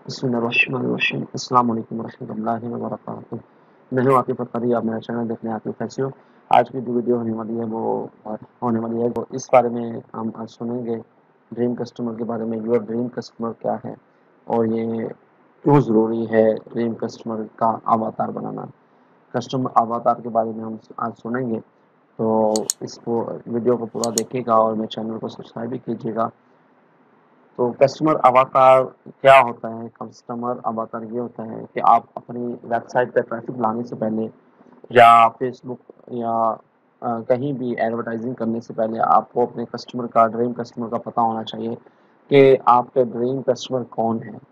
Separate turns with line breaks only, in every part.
बिस्मिल्लाहिर्रहमानिर्रहीम। अस्सलाम वालेकुम रहमतुल्लाहि व बरकातुहू। मैं हूँ आतिफ अख्तरी, आप मेरा चैनल देखने आतिफ कैसे हो। आज की जो वीडियो होने वाली है वो इस बारे में हम आज सुनेंगे, ड्रीम कस्टमर के बारे में। योर ड्रीम कस्टमर क्या है और ये क्यों ज़रूरी है ड्रीम कस्टमर का अवतार बनाना। कस्टमर अवतार के बारे में हम आज सुनेंगे, तो इसको वीडियो को पूरा देखिएगा और मेरे चैनल को सब्सक्राइब भी कीजिएगा। तो कस्टमर अवातार क्या होता है? कस्टमर अवातार ये होता है कि आप अपनी वेबसाइट पे ट्रैफिक लाने से पहले या फेसबुक या कहीं भी एडवर्टाइजिंग करने से पहले आपको अपने कस्टमर का, ड्रीम कस्टमर का पता होना चाहिए कि आपके ड्रीम कस्टमर कौन है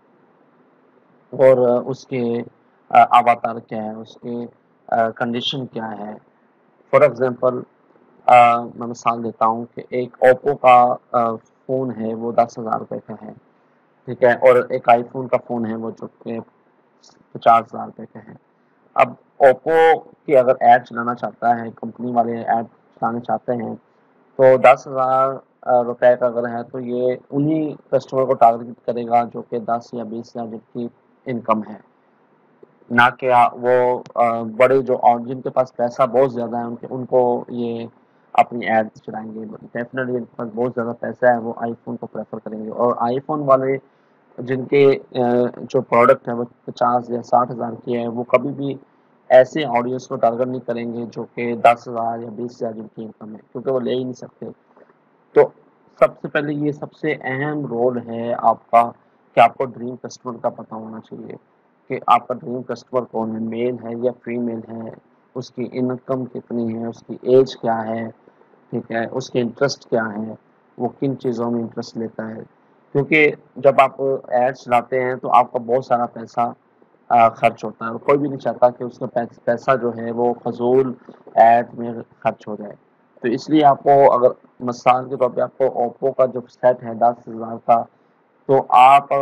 और उसके अवातार क्या है, उसके कंडीशन क्या है। फॉर एग्जांपल मैं मिसाल देता हूँ कि एक ओप्पो का फ़ोन है, वो 10,000 रुपये का है, ठीक है, और एक आईफोन का फ़ोन है वो जो कि 50,000 रुपये का है। अब ओप्पो की अगर ऐड चलाना चाहता है, कंपनी वाले ऐड चलाना चाहते हैं, तो 10,000 रुपये का अगर है तो ये उन्हीं कस्टमर को टारगेट करेगा जो कि 10 या 20,000 जिनकी इनकम है, ना कि वो बड़े जो और जिनके पास पैसा बहुत ज़्यादा है उनको ये अपनी ऐड चलाएंगे। डेफिनेटली जिनके पास बहुत ज़्यादा पैसा है वो आईफोन को प्रेफर करेंगे, और आईफोन वाले जिनके जो प्रोडक्ट है वो 50 या 60,000 की है, वो कभी भी ऐसे ऑडियंस को टारगेट नहीं करेंगे जो कि 10,000 या 20,000 जिनकी इनकम है, क्योंकि वो ले ही नहीं सकते। तो सबसे पहले ये सबसे अहम रोल है आपका कि आपको ड्रीम कस्टमर का पता होना चाहिए कि आपका ड्रीम कस्टमर कौन है, मेल है या फीमेल है, उसकी इनकम कितनी है, उसकी एज क्या है, ठीक है, उसके इंटरेस्ट क्या है, वो किन चीज़ों में इंटरेस्ट लेता है। क्योंकि जब आप ऐड चलाते हैं तो आपका बहुत सारा पैसा खर्च होता है, और कोई भी नहीं चाहता कि उसका पैसा जो है वो फजूल ऐड में खर्च हो जाए। तो इसलिए आपको, अगर मिसाल के तौर पे आपको ओप्पो का जो सेट है 10,000 का, तो आप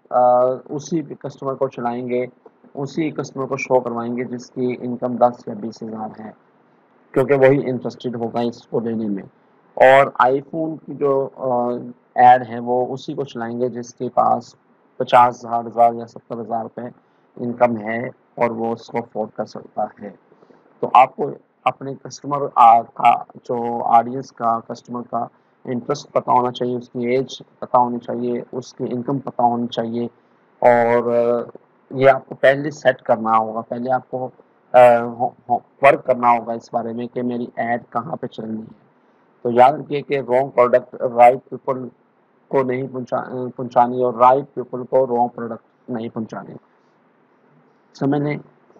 उसी कस्टमर को चलाएंगे, उसी कस्टमर को शो करवाएंगे जिसकी इनकम 10 या 20,000 है, क्योंकि वही इंटरेस्टेड होगा इसको लेने में। और आईफोन की जो ऐड है वो उसी को चलाएंगे जिसके पास 50,000 या 70,000 रुपये इनकम है और वो उसको अफोर्ड कर सकता है। तो आपको अपने कस्टमर का, जो ऑडियंस का, कस्टमर का इंटरेस्ट पता होना चाहिए, उसकी एज पता होनी चाहिए, उसकी इनकम पता होनी चाहिए, और ये आपको पहले सेट करना होगा। पहले आपको वर्क करना होगा इस बारे में कि मेरी ऐड कहाँ पे चलनी है। तो याद रखिए कि रॉन्ग प्रोडक्ट राइट पीपल को नहीं पहुंचानी, और राइट पीपल को रॉन्ग प्रोडक्ट नहीं पहुंचानी। समझने,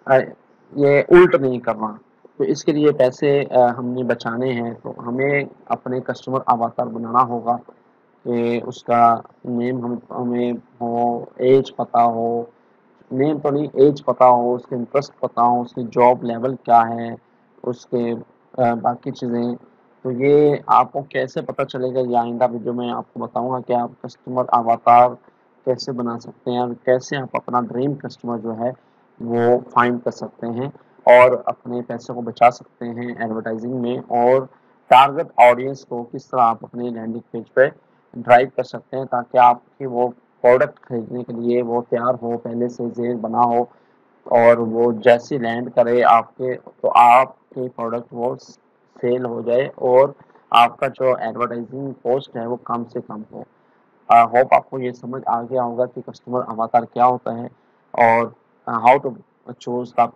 ये उल्ट नहीं करना। तो इसके लिए पैसे हमने बचाने हैं, तो हमें अपने कस्टमर अवातार बनाना होगा कि उसका नेम हमें हो, एज पता हो, नेम तो नहीं, एज पता हो, उसके इंटरेस्ट पता हो, उसकी जॉब लेवल क्या है, उसके बाकी चीज़ें। तो ये आपको कैसे पता चलेगा, ये आइंदा वीडियो में आपको बताऊंगा कि आप कस्टमर अवातार कैसे बना सकते हैं और कैसे आप अपना ड्रीम कस्टमर जो है वो फाइंड कर सकते हैं और अपने पैसे को बचा सकते हैं एडवर्टाइजिंग में, और टारगेट ऑडियंस को किस तरह आप अपने लैंडिंग पेज पे ड्राइव कर सकते हैं ताकि आपकी वो प्रोडक्ट खरीदने के लिए वो तैयार हो, पहले से ज़ेल बना हो, और वो जैसे लैंड करे आपके, तो आपके प्रोडक्ट वो सेल हो जाए और आपका जो एडवर्टाइजिंग कॉस्ट है वो कम से कम हो। होप आपको ये समझ आ गया होगा कि कस्टमर अवतार क्या होता है और how to choose the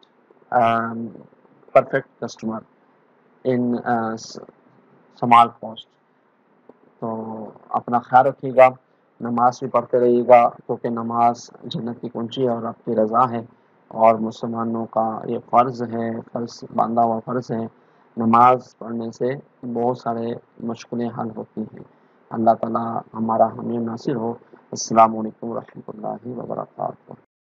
perfect customer in small cost. तो अपना ख्याल रखिएगा, नमाज भी पढ़ते रहिएगा, क्योंकि नमाज जन्नत की कुंजी है और आपकी रज़ा है, और मुसलमानों का ये फ़र्ज़ है, फ़र्ज़ बांधा हुआ फ़र्ज़ है। नमाज पढ़ने से बहुत सारे मुश्किलें हल होती हैं। अल्लाह ताला हमारा हामी नासिर हो। अस्सलामु अलैकुम रहमतुल्लाहि व बरकातहू।